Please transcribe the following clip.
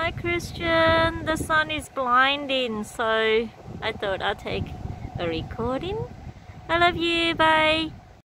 Hi Christian, the sun is blinding, so I thought I'd take a recording. I love you, bye.